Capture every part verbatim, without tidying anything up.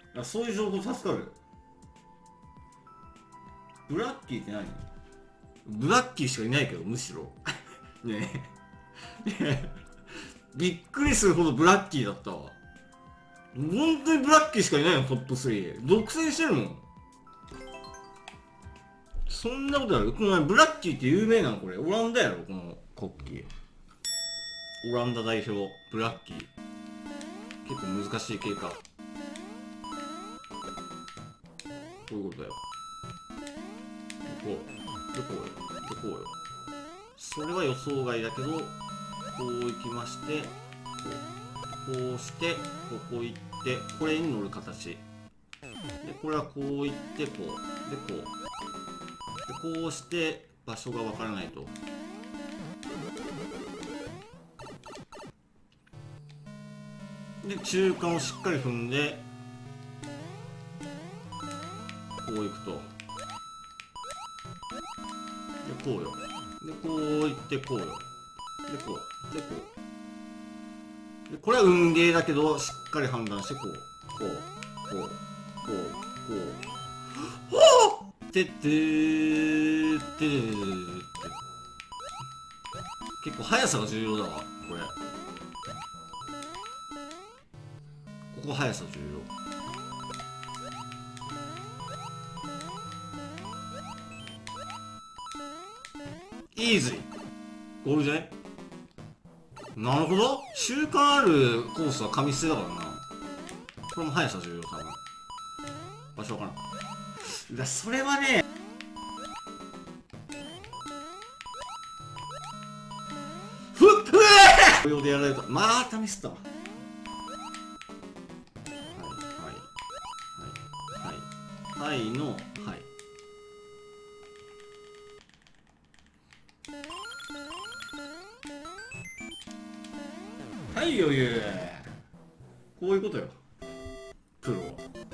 あ、そういう情報助かる。ブラッキーって何？ブラッキーしかいないけど、むしろねえねえびっくりするほどブラッキーだったわ。本当にブラッキーしかいないの、トップスリー。独占してるもん。そんなことある？このブラッキーって有名なの？これオランダやろ、この国旗。オランダ代表ブラッキー。結構難しい系か。こういうことだよ。こうでこうよでこうよ。それは予想外だけど、こう行きまして、こうこうしてここ行って、これに乗る形で、これはこう行ってこうでこうでこうして場所がわからないと。で中間をしっかり踏んでこう行くと。でこうよでこう行ってこうよでこうでこうで、これは運ゲーだけどしっかり判断してこうこうこうこうこうはあてってーってーって、結構速さが重要だわこれ。ここ速さ重要。イーズイゴールじゃね？なるほど。習慣あるコースは紙捨てだからな。これも速さ重要。多分場所わからん。うわ、それはね、ふっふえー用でやられるとまたミスったわ。はいはいはいはいはいのはいはい余裕。こういうことよプロは。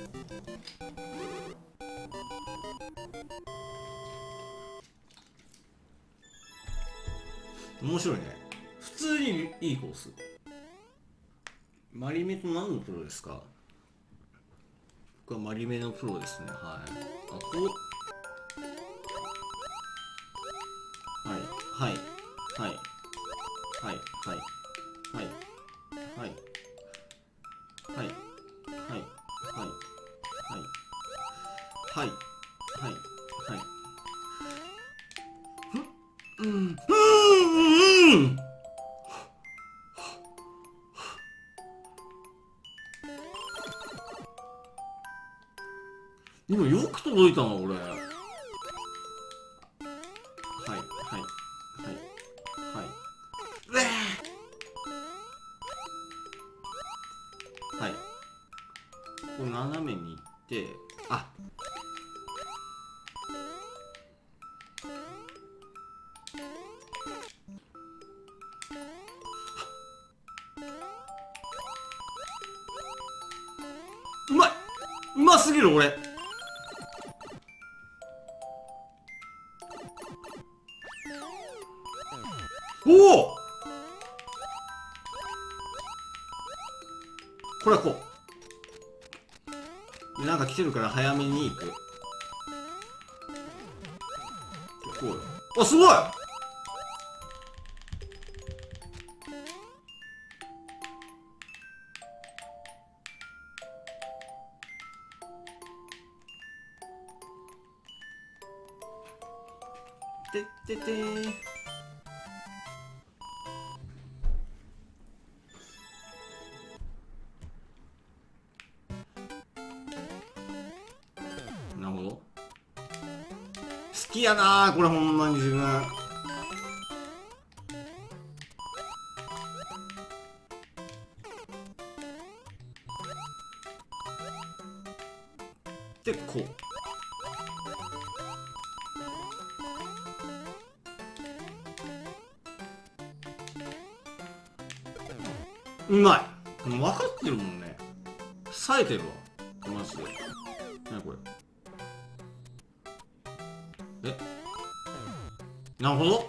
面白いね。普通にいいコース。マリメと何のプロですか？僕はマリメのプロですね。はい。あ、こう。はいはいはいはいはいはいはいはいはいはいはいはいはい。うんうんうん今よく届いたな俺。はいはいはいはいうえーはい。こう斜めに行って、あ、うまいうますぎる俺。おお、これはこうなんか来てるから早めに行く。こうよ。あ、すごい。てっててー。なるほど。好きやなーこれ、ほんまに自分。でこううまい。もう分かってるもんね。冴えてるわマジで。何これ。え、なるほど。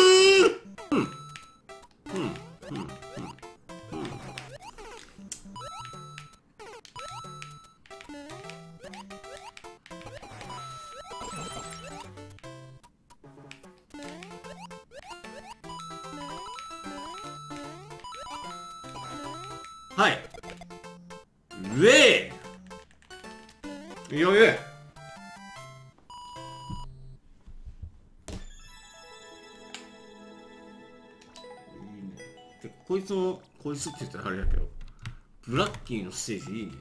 うんうんうんうんうんはい。ウェイ。余裕。こいつも、こいつって言ったらあれだけど、ブラッキーのステージいいね。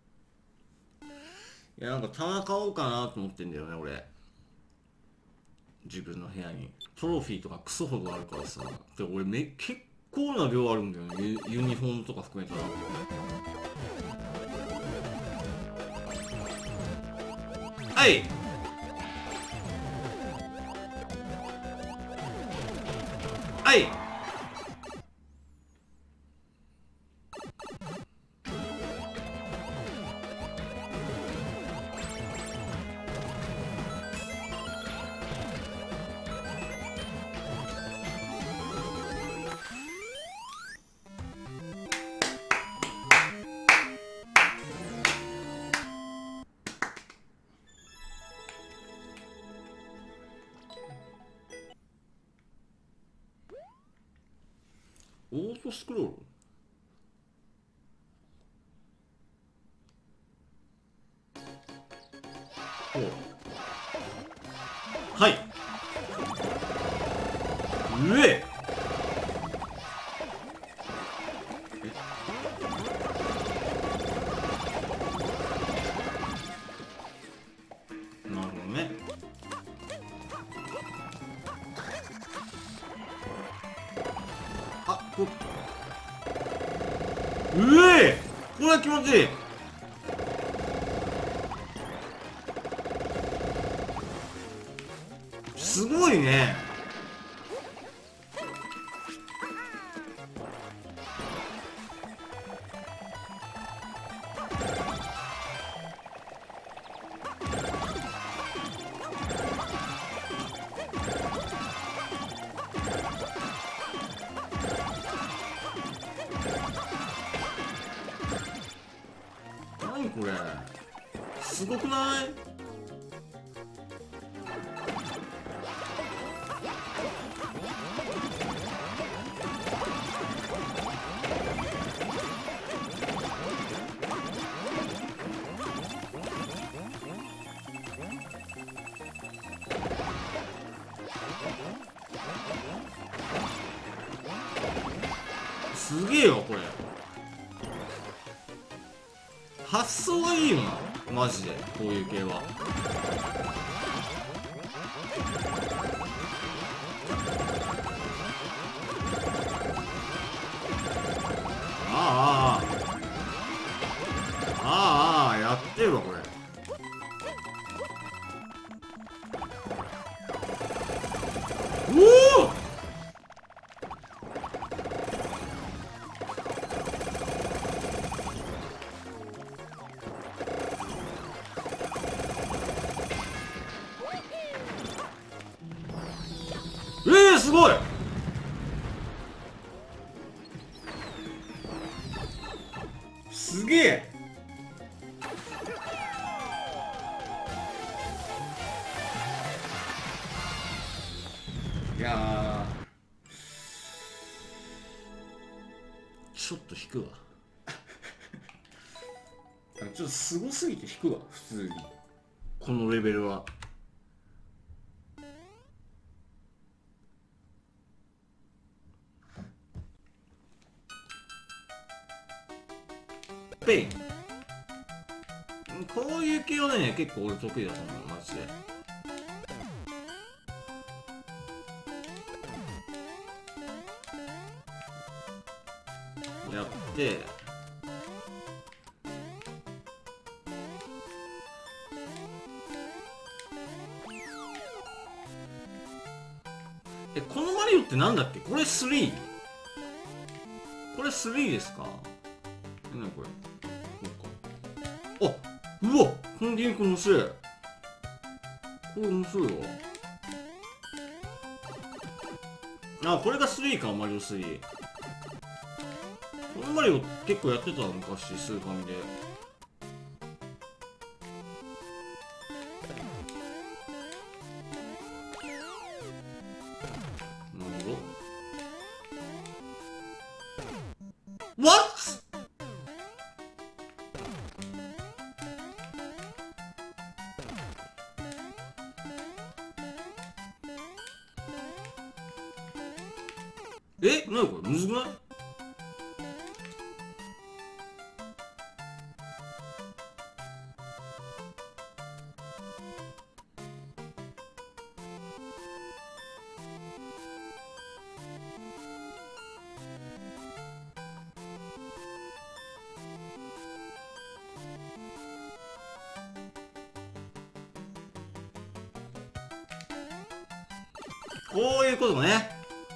いや、なんか棚買おうかなと思ってんだよね、俺。自分の部屋に。トロフィーとかクソほどあるからさ。で、俺め、結構な量あるんだよね。ユ、ユニフォームとか含めたら。はい。はい。オートスクロール。おう。はい。うえ。なるほどね。あ、こうえ。これは気持ちいい。すごいね。何これ、すごくない？すげえよこれ。発想がいいよなマジで、こういう系は。ああああああやってるわこれ。おお、えー、すごい。すげえ。 な。 ちょっと引くわ。 ちょっとすごすぎて引くわ普通に。 このレベルは。ペイン。こういう系はね結構俺得意だと思うマジで。やってえ、このマリオってなんだっけ、これ スリー？ これ スリー ですか？なにこれ、あ、うわ、このゲーム面白い。これ面白いわ。あ、これがスリーか、マリオスリー。このマリオ結構やってた昔、スーファミで。なるほど。What?え、なにこれむずくない？こういうことね。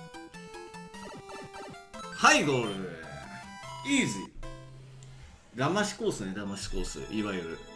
はいゴール。イージー。騙しコースね、騙しコース、いわゆる。